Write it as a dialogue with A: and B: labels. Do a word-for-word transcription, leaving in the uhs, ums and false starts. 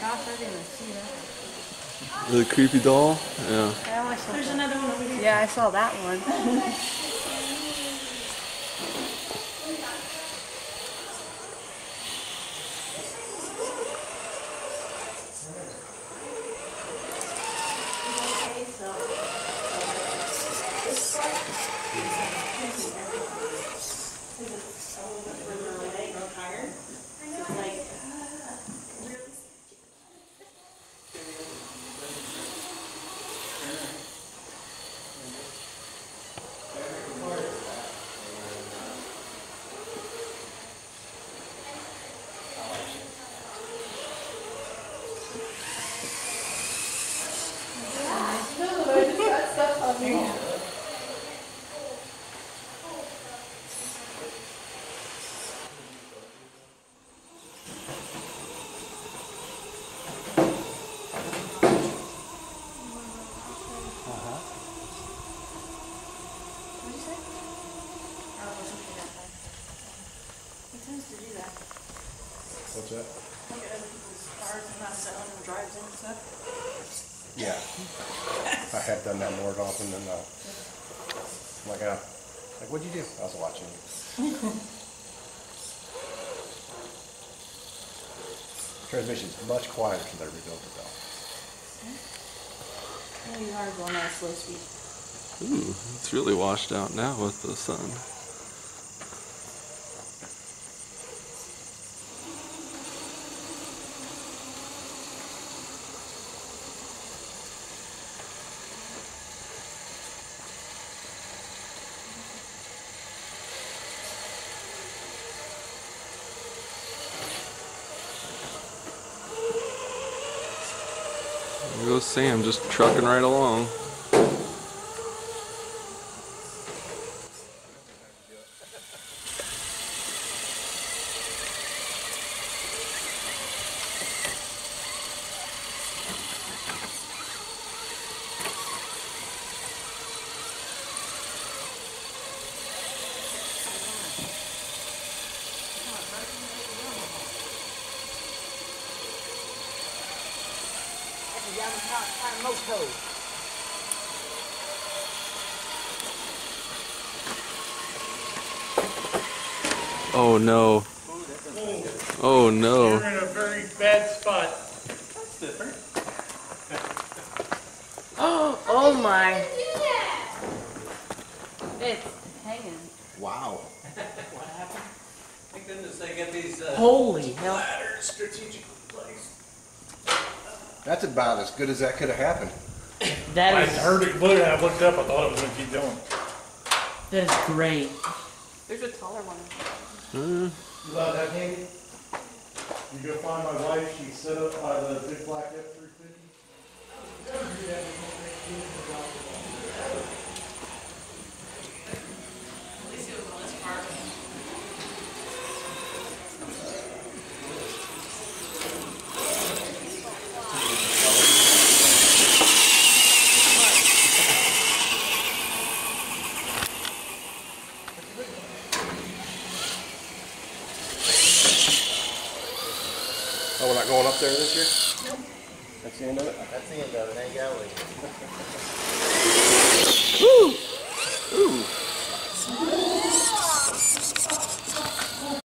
A: gosh, I didn't even see that.
B: The creepy doll? Yeah.
A: I always saw
C: There's
A: that.
C: another one over here.
A: Yeah, I saw that one.
D: What's that?
C: Look at other people's cars and not selling them, drives in and stuff.
D: Yeah. I have done that more often than not. Like, uh, like, what'd you do? I was watching you. Transmission's much quieter since I rebuilt it though.
C: Oh, you are going at a slow speed.
B: Ooh, it's really washed out now with the sun. There goes Sam, just trucking right along. Oh no. Oh no.
E: You're in a very bad spot. That's different.
A: Oh, oh my. It's hanging.
D: Wow.
E: What happened? Thank goodness they get these uh,
A: Holy hell.
E: ladders strategically placed.
D: That's about as good as that could have happened.
A: That
E: I
A: is,
E: heard it blew and I looked up, I thought it was going to keep going.
A: that is great.
C: There's a taller one.
B: Uh,
E: You love that handy? You go find my wife, she's set up by the big black F three fifty.
D: Oh, we're not going up there this year?
C: Nope.
D: That's the end of it?
F: That's the end of it, ain't got it.
B: ooh. Ooh.